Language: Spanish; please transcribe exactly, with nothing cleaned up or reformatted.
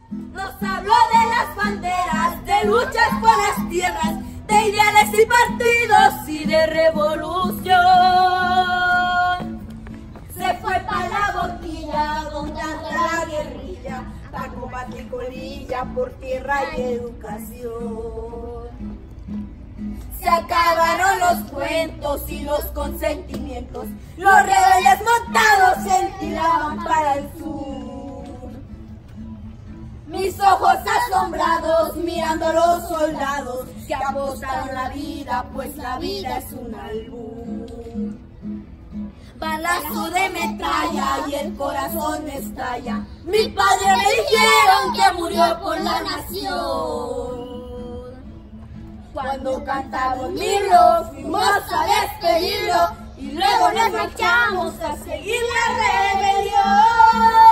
Nos habló de las banderas, de luchas por las tierras, de ideales y partidos y de revolución. Se fue para la boquilla, donde anda la guerrilla, para combatir colilla por tierra y educación. Se acabaron los cuentos y los consentimientos, los rebeldes montados se enfilaban para el sur. Mis ojos asombrados mirando a los soldados que apostaron la vida, pues la vida es un albur. Balazo de metralla y el corazón estalla. Mi padre me dijeron que murió por la nación. Cuando cantaba un himno, fuimos a despedirlo y luego nos marchamos a seguir la rebelión.